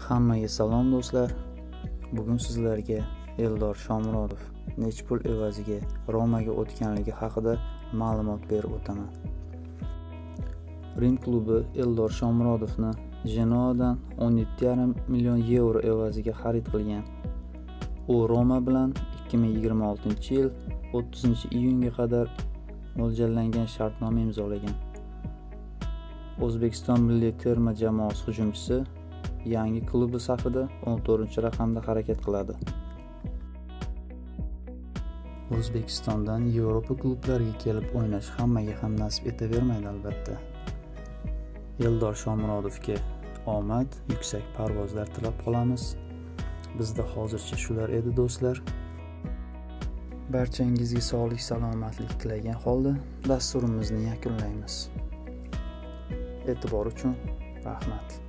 Hammaga salom do'stlar. Bugun sizlarga Eldor Shomurodov nech pul evaziga Romaga o'tganligi haqida ma'lumot berib o'taman. Rim klubi Eldor Shomurodovni Genoadan 17,5 million yevro evaziga xarid qilgan. U Roma bilan 2026-yil 30-iyunga qadar mo'ljallangan shartnoma imzolagan. O'zbekiston milliy terma jamoasi hujumchisi yangi klubi safida 14-raqamda harakat qiladi. O'zbekistondan Yevropa klublariga kelib o'ynash hammaga ham nasib etavermaydi albatta. Eldor Shomurodovga omad, yuksak parvozlar tilab qolamiz. Bizda hozircha shular edi do'stlar. Barchangizga sog'lik, salomatlik tilagan holda dasturimizni yakunlaymiz. E'tibor uchun rahmat.